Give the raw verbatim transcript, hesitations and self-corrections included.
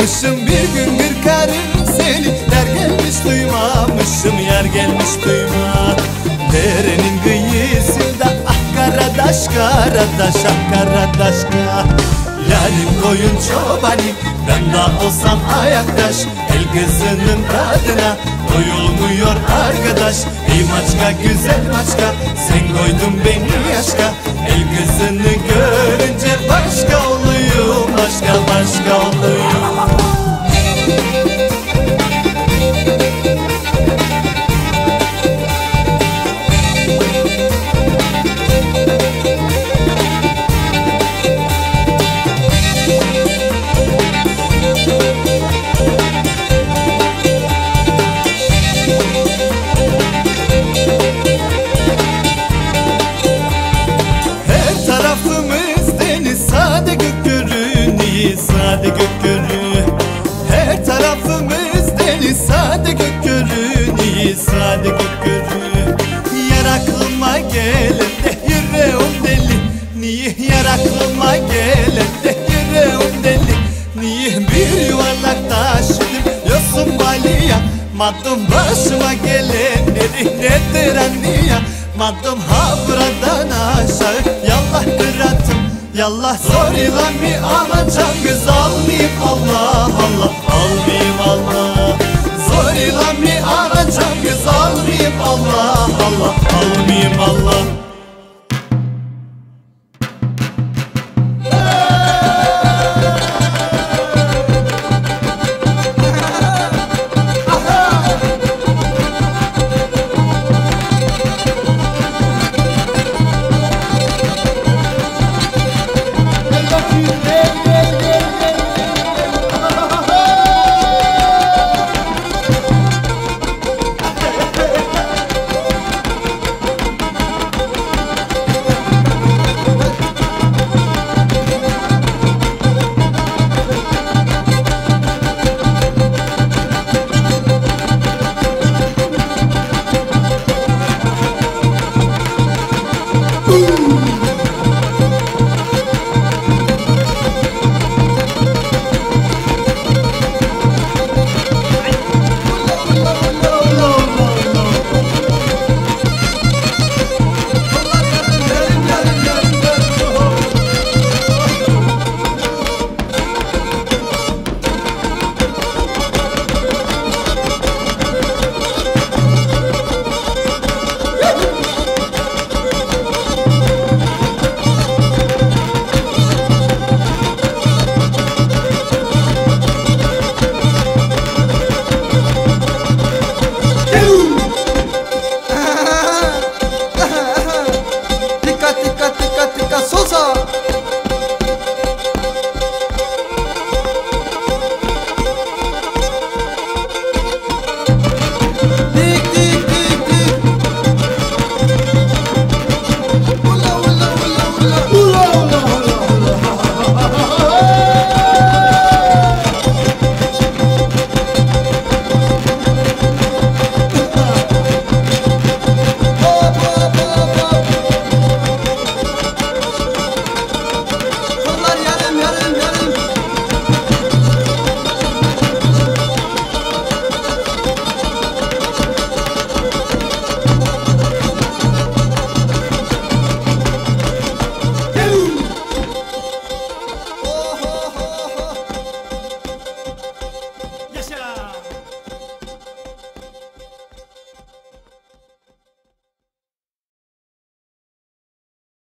duymamışım bir gün bir karın seni. Der gelmiş duymamışım, yar gelmiş duyma. Derenin kıyısında ah karadaş karadaş ah karadaşka. Yarim koyun çobanım, ben da olsam ayaktaş. El kızının tadına doyulmuyor arkadaş. Ey maçka güzel maçka, sen koydun beni yaşka. El kızını görünce başka oluyor, başka başka oluyor. Sade gök görü, her tarafımız deniz. Sade gök görü, niye sade gök görü. Yar aklıma gelen de yüreğim deli. Niye yar aklıma gelen de yüreğim deli. Niye bir yuvarlak taşıdım yosun balya. Madım başıma gelenleri nedir anniya. Madım ha buradan aşağı yallah kıratım. Yallah zor ilan mi alacağım kız almayayım Allah.